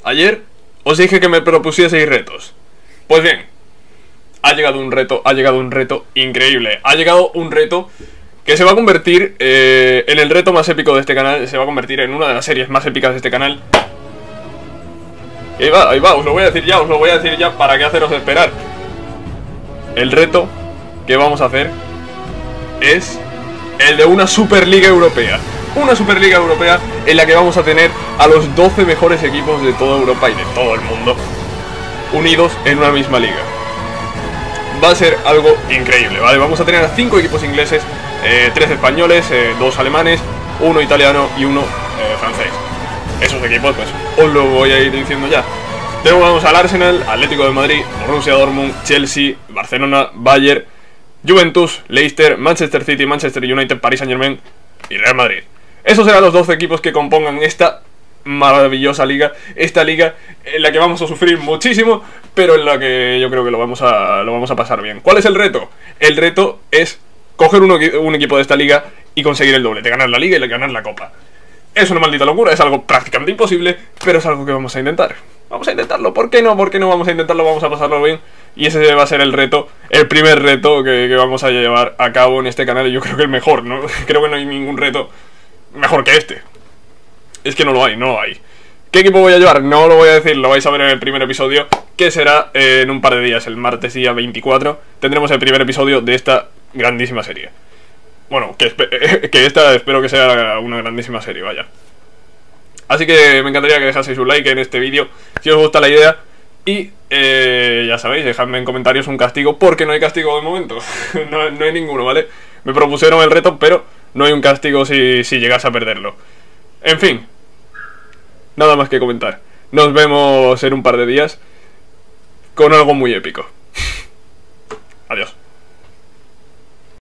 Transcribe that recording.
Ayer os dije que me propusieseis retos. Pues bien, ha llegado un reto increíble. Ha llegado un reto que se va a convertir en el reto más épico de este canal. Se va a convertir en una de las series más épicas de este canal. Y ahí va, os lo voy a decir ya, para qué haceros esperar. El reto que vamos a hacer es el de una Superliga Europea. Una Superliga Europea en la que vamos a tener a los 12 mejores equipos de toda Europa y de todo el mundo unidos en una misma liga. Va a ser algo increíble, ¿vale? Vamos a tener a 5 equipos ingleses, 3 españoles, 2 alemanes, 1 italiano y 1 francés. Esos equipos, pues, os lo voy a ir diciendo ya. Tenemos al Arsenal, Atlético de Madrid, Borussia Dortmund, Chelsea, Barcelona, Bayern, Juventus, Leicester, Manchester City, Manchester United, Paris Saint-Germain y Real Madrid. Esos serán los 12 equipos que compongan esta maravillosa liga. Esta liga en la que vamos a sufrir muchísimo, pero en la que yo creo que lo vamos a pasar bien. ¿Cuál es el reto? El reto es coger un equipo de esta liga y conseguir el doblete, ganar la liga y ganar la copa. Es una maldita locura, es algo prácticamente imposible, pero es algo que vamos a intentar. Vamos a intentarlo, ¿por qué no? ¿Por qué no vamos a intentarlo? Vamos a pasarlo bien. Y ese va a ser el reto, el primer reto que vamos a llevar a cabo en este canal. Y yo creo que el mejor, ¿no? Creo que no hay ningún reto mejor que este. Es que no lo hay. ¿Qué equipo voy a llevar? No lo voy a decir, lo vais a ver en el primer episodio, que será en un par de días, el martes día 24. Tendremos el primer episodio de esta grandísima serie. Bueno, que esta espero que sea una grandísima serie, vaya. Así que me encantaría que dejaseis un like en este vídeo si os gusta la idea. Y ya sabéis, dejadme en comentarios un castigo, porque no hay castigo de momento. no hay ninguno, ¿vale? Me propusieron el reto, pero no hay un castigo si llegase a perderlo. En fin, nada más que comentar. Nos vemos en un par de días con algo muy épico. Adiós.